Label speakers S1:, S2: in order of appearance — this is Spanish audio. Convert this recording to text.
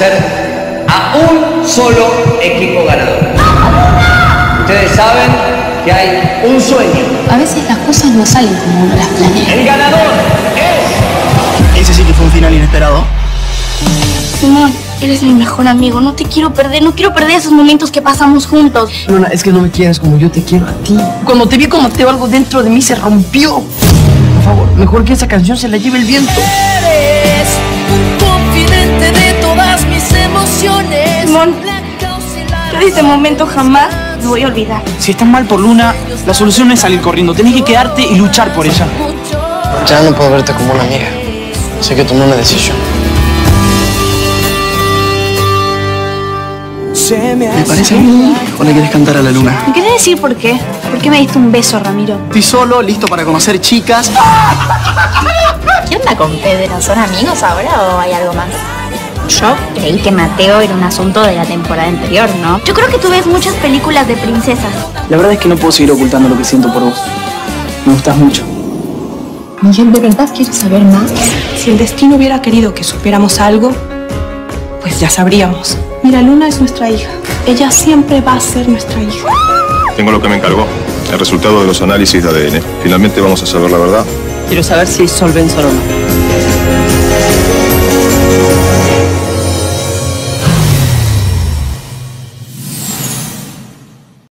S1: conocer a un solo equipo ganador. Ustedes saben que hay un sueño.
S2: A veces las cosas no salen como uno las planea.
S1: El ganador es...
S3: Ese sí que fue un final inesperado.
S2: Simón, eres mi mejor amigo. No te quiero perder. No quiero perder esos momentos que pasamos juntos.
S3: Luna, es que no me quieres como yo te quiero a ti. Cuando te vi como Mateo, algo dentro de mí se rompió. Por favor, mejor que esa canción se la lleve el viento.
S4: Eres un confidente de todas mis emociones.
S2: Simón, yo de este momento jamás lo voy a olvidar.
S3: Si estás mal por Luna, la solución no es salir corriendo. Tenés que quedarte y luchar por ella.
S5: Ya no puedo verte como una amiga. Sé que tomé una decisión.
S3: ¿Me parece a mí o le quieres cantar a la luna?
S2: ¿Me querés decir por qué? ¿Por qué me diste un beso, Ramiro?
S3: Estoy solo, listo para conocer chicas.
S6: ¿Qué onda con Pedro? ¿Son amigos ahora o hay algo más? Yo creí que Mateo era un asunto de la temporada anterior, ¿no?
S2: Yo creo que tú ves muchas películas de princesas.
S3: La verdad es que no puedo seguir ocultando lo que siento por vos. Me gustas mucho.
S2: Miguel, ¿de verdad quieres saber más?
S7: Si el destino hubiera querido que supiéramos algo, pues ya sabríamos. Mira, Luna es nuestra hija. Ella siempre va a ser nuestra hija.
S8: Tengo lo que me encargó, el resultado de los análisis de ADN. Finalmente vamos a saber la verdad.
S7: Quiero saber si es Sol Benson o no.